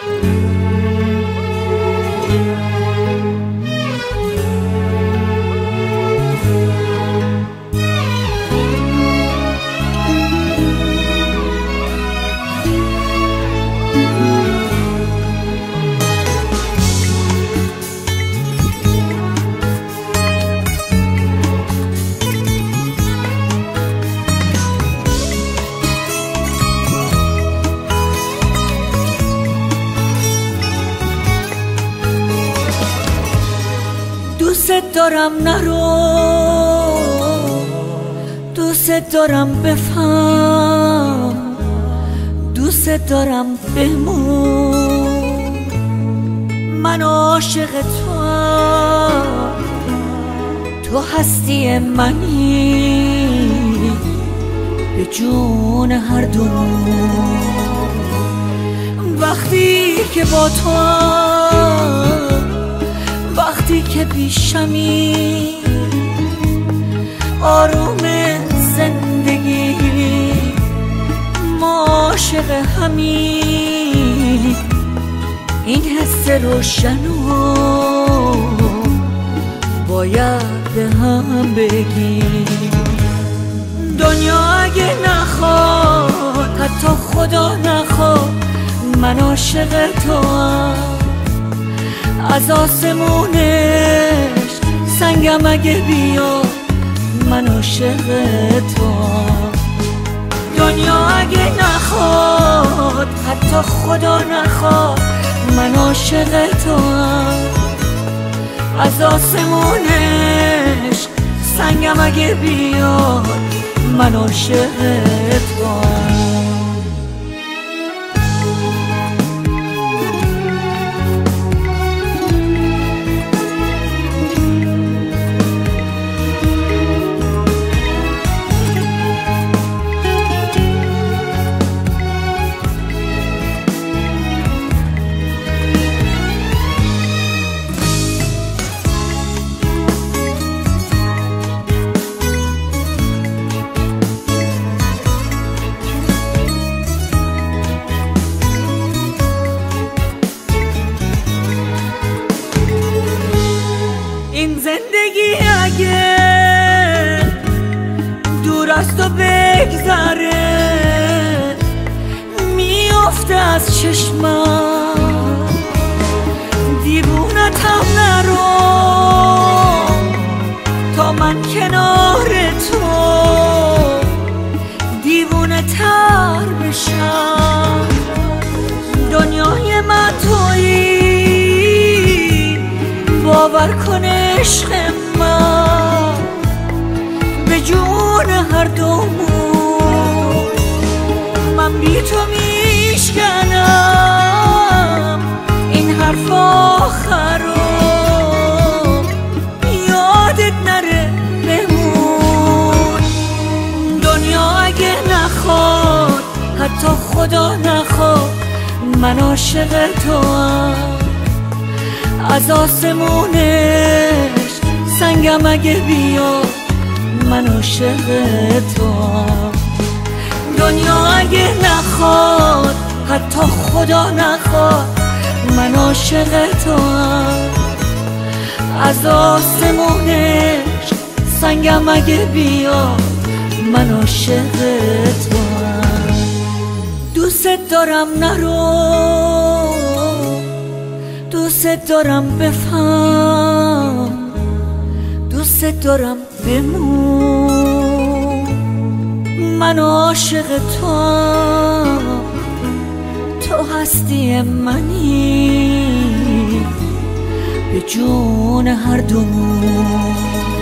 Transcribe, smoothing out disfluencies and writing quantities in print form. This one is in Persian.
دوست دارم نرو، دوست دارم بفهم، دوست دارم بمون. من عاشق توام، تو هستی منی، به جون هر دومون. وقتی که با توام، وقتی که پیشمی، آروم زندگی، ما عاشق همین. این حس روشنو باید به هم بگیم. دنیا اگه نخواد، حتی خدا نخواد، من عاشق توام. از آسمونش سنگم اگه بیاد، من عاشق توام. دنیا اگه نخواد، حتی خدا نخواد، من عاشق توام. از آسمونش سنگم اگه بیاد، من عاشق توام. این زندگی اگه دور از تو بگذره، میافته از چشمم. دیوونتم نرو تا من کنار تو دیوونه تر بشم. دنیای من تویی، باور کن عشق من، به جون هر دومون. من بی تو میشکنم این حرف آخرو، یادت نره بمون. دنیا اگه نخواد، حتی خدا نخواد، من عاشق توام. از آسمونش سنگم اگه بیاد، من عاشق توام. دنیا اگه نخواد، حتی خدا نخواد، من عاشق توام. از آسمونش سنگم اگه بیاد، من عاشق توام. دوست دارم نرو، دوست دارم بفهم، دوست دارم بمون. من عاشق توام، تو هستی منی، به جون هر دومون.